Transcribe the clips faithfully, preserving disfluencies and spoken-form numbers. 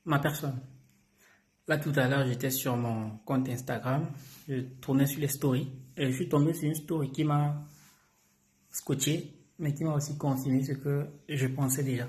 Ma personne. Là, tout à l'heure, j'étais sur mon compte Instagram. Je tournais sur les stories. Et je suis tombé sur une story qui m'a scotché, mais qui m'a aussi confirmé ce que je pensais déjà.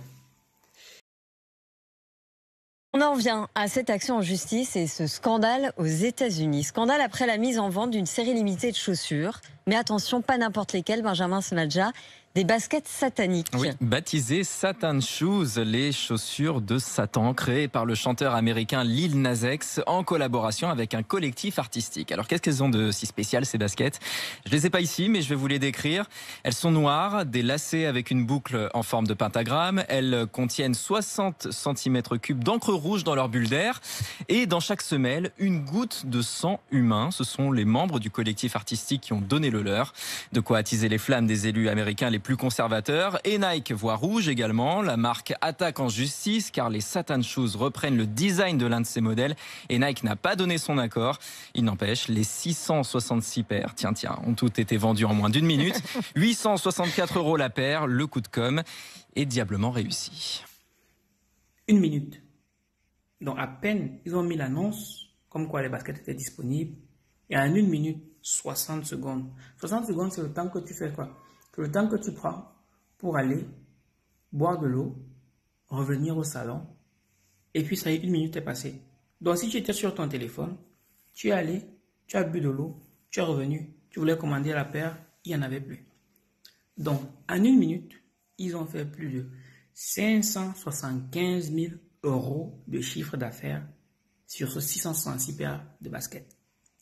On en vient à cette action en justice et ce scandale aux États-Unis. Scandale après la mise en vente d'une série limitée de chaussures. Mais attention, pas n'importe lesquelles, Benjamin Smadja, des baskets sataniques. Oui, baptisées Satan Shoes, les chaussures de Satan, créées par le chanteur américain Lil Nas X en collaboration avec un collectif artistique. Alors qu'est-ce qu'elles ont de si spécial ces baskets? Je les ai pas ici, mais je vais vous les décrire. Elles sont noires, des lacets avec une boucle en forme de pentagramme. Elles contiennent soixante centimètres cubes d'encre rouge dans leur bulle d'air et dans chaque semelle, une goutte de sang humain. Ce sont les membres du collectif artistique qui ont donné le leur. De quoi attiser les flammes des élus américains les plus conservateurs. Et Nike voit rouge également. La marque attaque en justice car les Satan Shoes reprennent le design de l'un de ses modèles et Nike n'a pas donné son accord. Il n'empêche, les six cent soixante-six paires, tiens tiens, ont toutes été vendues en moins d'une minute. huit cent soixante-quatre euros la paire, le coup de com' est diablement réussi. Une minute. Donc à peine, ils ont mis l'annonce comme quoi les baskets étaient disponibles. Et en une minute, soixante secondes. soixante secondes, c'est le temps que tu fais quoi? C'est le temps que tu prends pour aller boire de l'eau, revenir au salon, et puis ça y est, une minute est passée. Donc si tu étais sur ton téléphone, tu es allé, tu as bu de l'eau, tu es revenu, tu voulais commander la paire, il n'y en avait plus. Donc en une minute, ils ont fait plus de cinq cent soixante-quinze mille euros de chiffre d'affaires sur ce six cent soixante-six paires de baskets.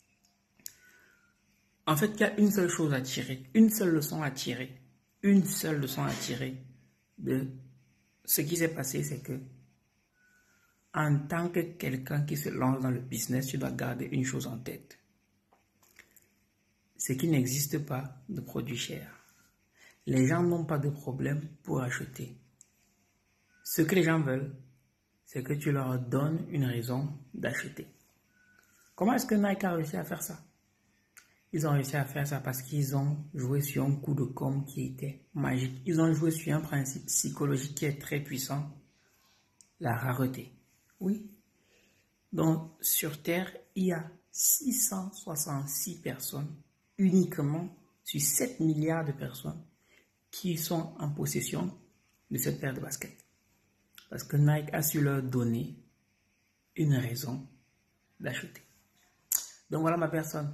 En fait, il y a une seule chose à tirer, une seule leçon à tirer, une seule leçon à tirer de ce qui s'est passé, c'est que en tant que quelqu'un qui se lance dans le business, tu dois garder une chose en tête. C'est qu'il n'existe pas de produits chers. Les gens n'ont pas de problème pour acheter. Ce que les gens veulent, c'est que tu leur donnes une raison d'acheter. Comment est-ce que Nike a réussi à faire ça? Ils ont réussi à faire ça parce qu'ils ont joué sur un coup de com' qui était magique. Ils ont joué sur un principe psychologique qui est très puissant, la rareté. Oui. Donc, sur Terre, il y a six cent soixante-six personnes, uniquement sur sept milliards de personnes, qui sont en possession de cette paire de baskets. Parce que Nike a su leur donner une raison d'acheter. Donc voilà ma personne.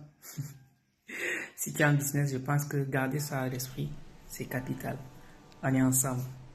Si tu es en business, je pense que garder ça à l'esprit, c'est capital. On est ensemble.